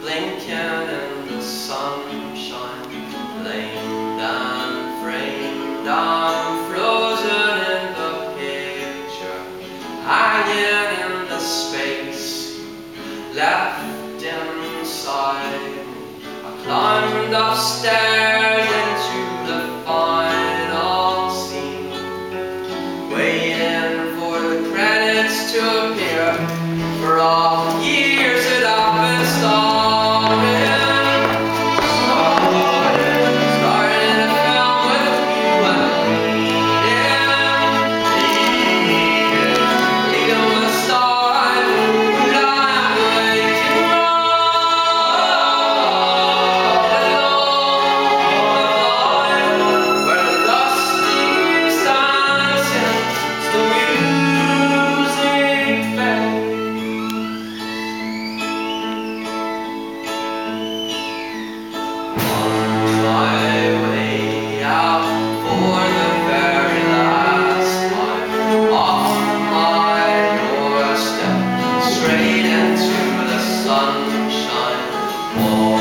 blinking in the sunshine, blamed and framed, I'm frozen in the picture, hanging in the space left inside. I climbed upstairs into the final scene, waiting for the credits to appear, for all the years that I've been starring a film with you and leading with a star I knew that I'd make it wrong. Where the dust keeps dancing, still music fades. Straight into the sunshine.